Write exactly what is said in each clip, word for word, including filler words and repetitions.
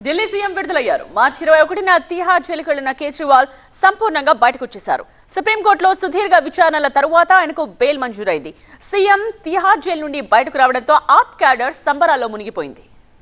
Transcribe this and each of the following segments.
Delhi CM విడుదలయ్యారు. మార్చి ఇరవై ఒకటిన తిహార్ జైలుకు వెళ్లిన కేజ్రీవాల్ సంపూర్ణంగా బయటకు వచ్చేశారు. సుప్రీంకోర్టులో సుదీర్ఘ విచారణల తరువాత ఆయనకు బెయిల్ మంజూరైంది. సీఎం తిహార్ జైలు నుండి బయటకు రావడంతో ఆప్ క్యాడర్ సంబరాల్లో మునిగిపోయింది.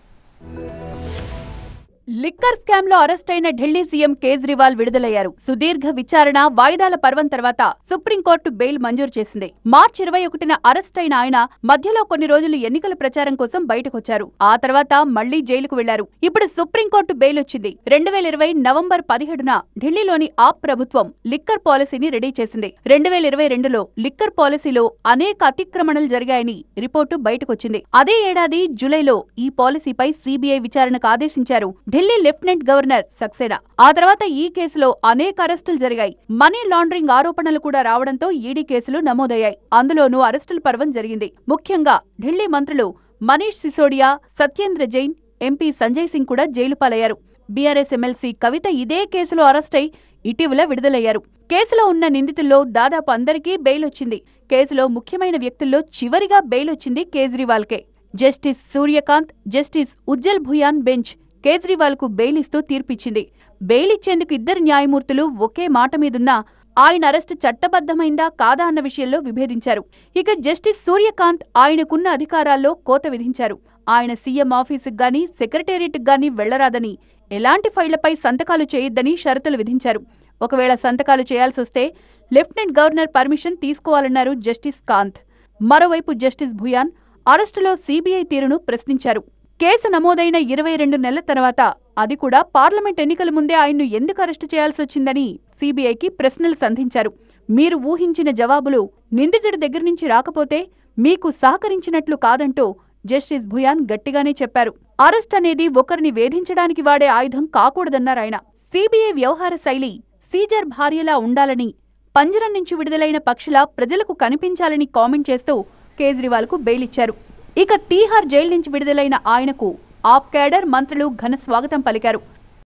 లిక్కర్ స్కామ్ లో అరెస్ట్ అయిన ఢిల్లీ సీఎం కేజ్రీవాల్ విడుదలయ్యారు. సుదీర్ఘ విచారణ వాయిదాల పర్వం తర్వాత సుప్రీంకోర్టు బెయిల్ మంజూరు చేసింది. మార్చి ఇరవై ఒకటిన అరెస్ట్ అయిన ఆయన మధ్యలో కొన్ని రోజులు ఎన్నికల ప్రచారం కోసం బయటకొచ్చారు. ఆ తర్వాత మళ్లీ జైలుకు వెళ్లారు. ఇప్పుడు సుప్రీంకోర్టు బెయిల్ వచ్చింది. రెండు వేల ఇరవై నవంబర్ పదిహేడున ఢిల్లీలోని ఆప్ ప్రభుత్వం లిక్కర్ పాలసీని రెడీ చేసింది. రెండు వేల ఇరవై రెండులో లిక్కర్ పాలసీలో అనేక అతిక్రమణలు జరిగాయని రిపోర్టు బయటకొచ్చింది. అదే ఏడాది జూలైలో ఈ పాలసీపై సీబీఐ విచారణకు ఆదేశించారు ఢిల్లీ లెఫ్టినెంట్ గవర్నర్ సక్సేనా. ఆ తర్వాత ఈ కేసులో అనేక అరెస్టులు జరిగాయి. మనీ లాండరింగ్ ఆరోపణలు కూడా రావడంతో ఈడీ కేసులు నమోదయ్యాయి. అందులోనూ అరెస్టుల పర్వం జరిగింది. ముఖ్యంగా ఢిల్లీ మంత్రులు మనీష్ సిసోడియా, సత్యేంద్ర జైన్, ఎంపీ సంజయ్ సింగ్ కూడా జైలు పాలయ్యారు. బీఆర్ఎస్ ఎమ్మెల్సీ కవిత ఇదే కేసులో అరెస్టై ఇటీవల విడుదలయ్యారు. కేసులో ఉన్న నిందితుల్లో దాదాపు అందరికీ బెయిల్ వచ్చింది. కేసులో ముఖ్యమైన వ్యక్తుల్లో చివరిగా బెయిల్ వచ్చింది కేజ్రీవాల్కే. Justice Suryakant, justice Ujjal Bhuyan bench Kejriwal కు బెయిల్ ఇస్తూ తీర్పిచ్చింది. బెయిల్ ఇచ్చేందుకు ఇద్దరు న్యాయమూర్తులు ఒకే మాట మీదున్నా ఆయన అరెస్టు చట్టబద్దమైందా కాదా అన్న విషయంలో విభేదించారు. ఇక జస్టిస్ సూర్యకాంత్ ఆయనకున్న అధికారాల్లో కోత విధించారు. ఆయన సీఎం ఆఫీసుకు గాని సెక్రటేరియట్కు గాని వెళ్లరాదని, ఎలాంటి ఫైళ్లపై సంతకాలు చేయొద్దని షరతులు విధించారు. ఒకవేళ సంతకాలు చేయాల్సొస్తే లెఫ్టినెంట్ గవర్నర్ పర్మిషన్ తీసుకోవాలన్నారు జస్టిస్ కాంత్. మరోవైపు జస్టిస్ భుయాన్ అరెస్టులో సీబీఐ తీరును ప్రశ్నించారు. కేసు నమోదైన ఇరవై రెండు నెలల తర్వాత అది కూడా పార్లమెంట్ ఎన్నికల ముందే ఆయన్ను ఎందుకు అరెస్టు చేయాల్సొచ్చిందని సీబీఐకి ప్రశ్నలు సంధించారు. మీరు ఊహించిన జవాబులు నిందితుడి దగ్గర నుంచి రాకపోతే మీకు సహకరించినట్లు కాదంటూ జస్టిస్ భుయాన్ గట్టిగానే చెప్పారు. అరెస్ట్ అనేది ఒకరిని వేధించడానికి వాడే ఆయుధం కాకూడదన్నారాయన. సీబీఐ వ్యవహార శైలి సీజర్ భార్యలా ఉండాలని, పంజరం నుంచి విడుదలైన పక్షిలా ప్రజలకు కనిపించాలని కామెంట్ చేస్తూ కేజ్రీవాల్ కు బెయిల్ ఇచ్చారు. ఇక తీహార్ జైలు నుంచి విడుదలైన ఆయనకు ఆప్ క్యాడర్ మంత్రులు ఘన స్వాగతం పలికారు.